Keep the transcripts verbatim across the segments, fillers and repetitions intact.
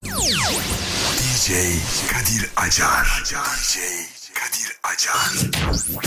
D J Kadir Acar. D J Kadir Acar.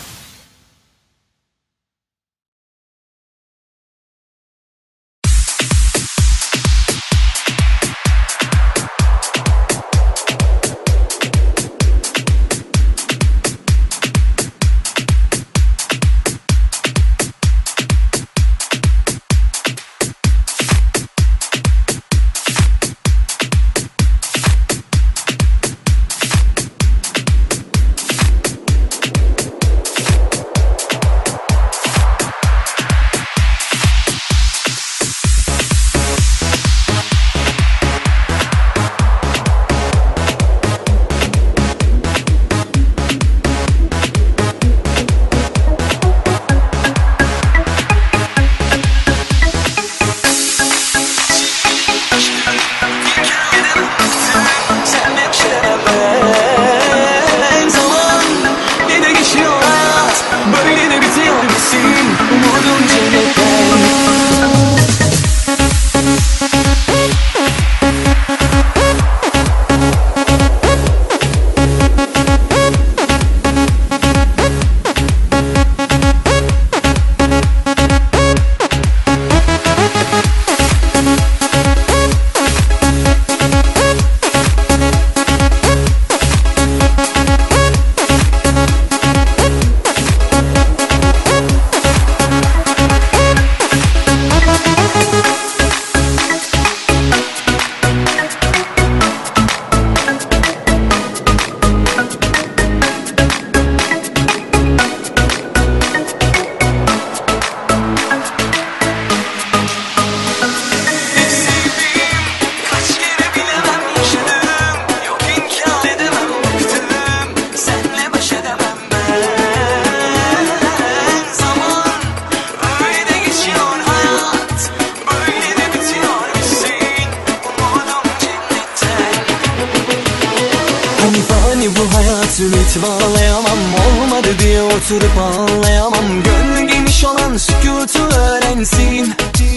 Ümit bağlayamam, olmadı diye oturup ağlayamam. Gönlü geniş olan sükutu öğrensin.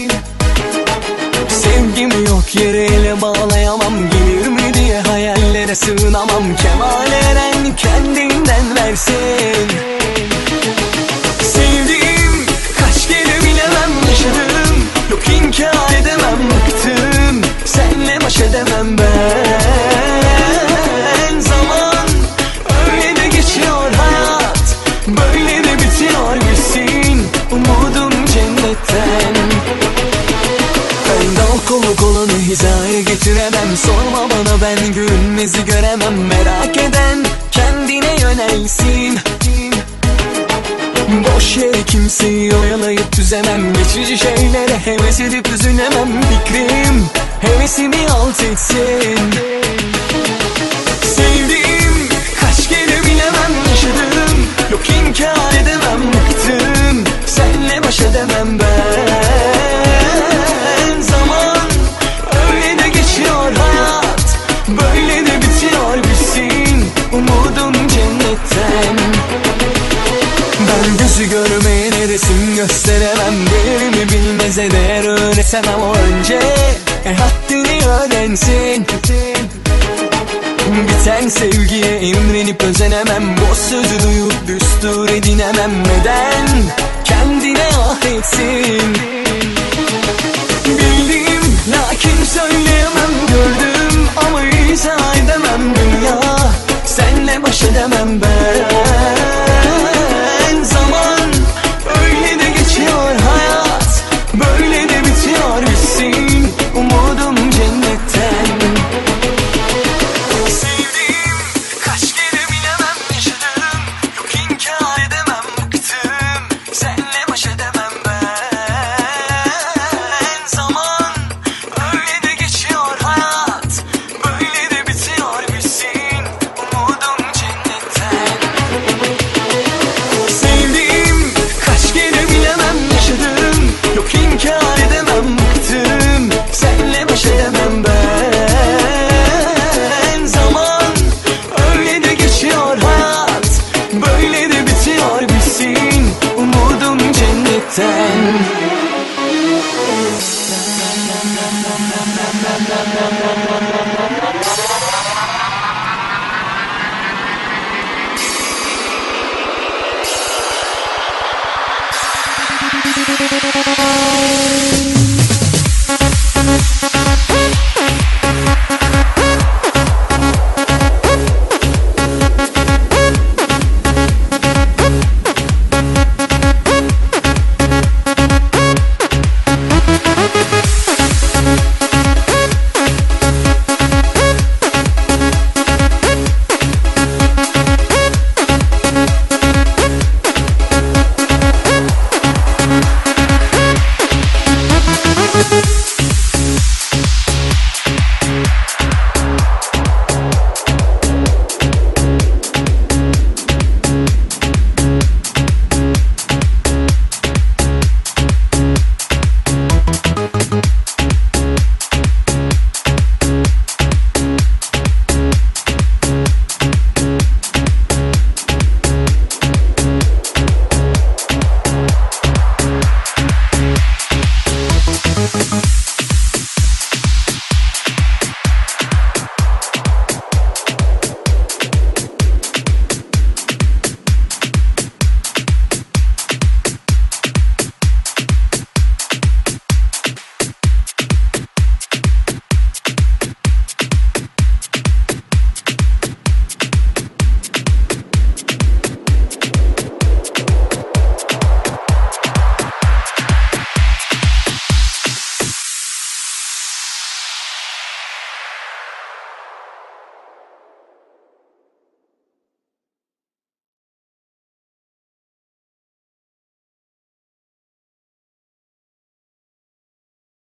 Sevgimi yok yereyle bağlayamam. Gelir mi diye hayallere sığınamam. Kemal Eren kendinden versin. Sevdiğim kaç kere bilemem yaşadım. Yok inkar edemem, bıktım. Senle baş edemem ben. Zaman hayat böyle de bitiyor bilsin. Umudum cennetten. Ben dal koluk olanı hizaya getiremem. Sorma bana, ben görünmezi göremem. Merak eden kendine yönelsin. Boş yere kimseyi oyalayıp düzemem. Geçici şeylere heves edip üzülemem. Fikrim hevesimi alt etsin. Sevdiğim kaç kere bilemem yaşadım. Yok inkar edemem, bıktım. Senle baş edemem ben. Zaman öyle de geçiyor hayat. Böyle de bitiyor bilsin. Umudum cennetten. Ben gözü görmeyene resim gösteremem. Değerimi bilmeze değer öğretemem. O önce e, haddini öğrensin. Biten sevgiye imrenip özenemem. Boş sözü duyup düstur edinemem. Neden kendine ah etsin. Bildim lakin söyleyemem. Gördüm ama izah edemem. Dünya senle baş edemem ben. Zaman öyle de geçiyor hayat. Böyle de bitiyor bilsin. Umudum cennetten. Say